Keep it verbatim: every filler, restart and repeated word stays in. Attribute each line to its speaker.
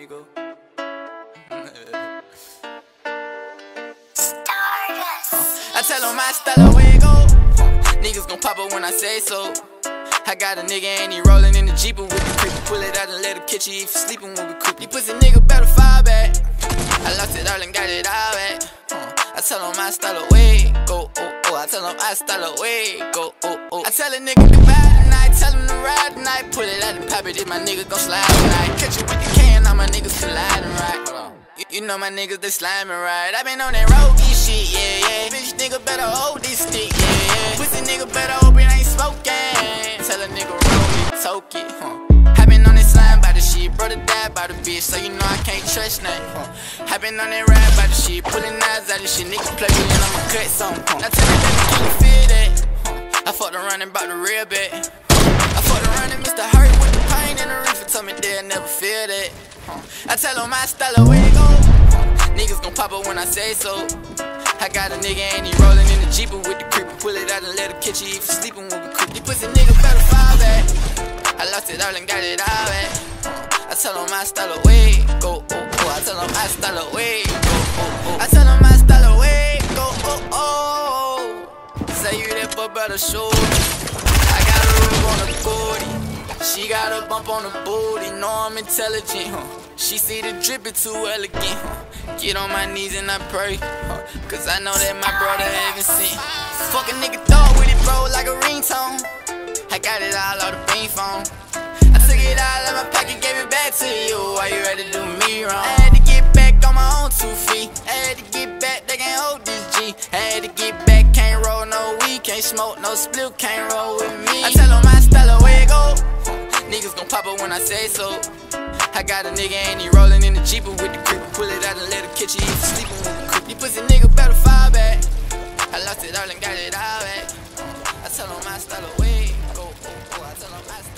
Speaker 1: we go. I tell them my style, where it go. Niggas gon' pop up when I say so. I got a nigga and he rollin' in the Jeep with the creep. Pull it out and let him catch you if you sleepin' when we creep. You pussy nigga better fall back. I lost it all and got it all back. I tell him my style away, go, oh, oh. I tell him I style away, go, oh, oh. I tell a nigga goodbye tonight, tell him to ride tonight. Pull it out and pop it, if my nigga gon' slide tonight. Catch it with the can, all my niggas colliding right. Hold on. You, you know my niggas, they sliming right. I been on that road, this shit, yeah, yeah. Bitch nigga better hold this stick, yeah, yeah. Pussy nigga better hope it ain't smoking. Tell a nigga roll it, toke it, huh. I been on that slime by the shit, brother died by the bitch, so you know I can't trust nothing, huh. I been on that ride by the shit, pulling knives out of shit, nigga play me and I'ma cut something, huh. Now tell me that can you feel that, huh. I fucked around and bought the real bet, I fucked around and Mister Hurt with the pain in the reefer, told me they'll never feel that, huh. I tell them my style away it go, niggas gon' pop up when I say so. I got a nigga and he rollin' in the Jeep with the creeper. Pull it out and let him catch you if you sleepin' when we creep. You pussy nigga better fall back. I lost it all and got it all back. I tell him my style away, go, oh, oh. I tell him my style away, go, oh, oh. I tell him my style away, go, oh, oh. Say you that for better show. I got a roof on the forty. She got a bump on the booty. Know I'm intelligent, huh. She see the drippin' too elegant, huh. Get on my knees and I pray, huh. Cause I know that my brother haven't seen. Fuck a nigga thought with it, bro, like a ringtone. I got it all out the beam phone. I took it all out my pocket, gave it back to you. Why you had to do me wrong? I had to get back on my own two feet. I had to get back, they can't hold this G. I had to get back, can't roll no weed, can't smoke no split, can't roll with me. I tell them my style away it go. Niggas gon' pop up when I say so. I got a nigga and he rollin' in the Jeep with the creeper. Pull it out and let him catch you if you sleepin' when we creep. You pussy nigga better fall back. I lost it all and got it all back. I tell him my style away, go, oh, oh. I tell him my style.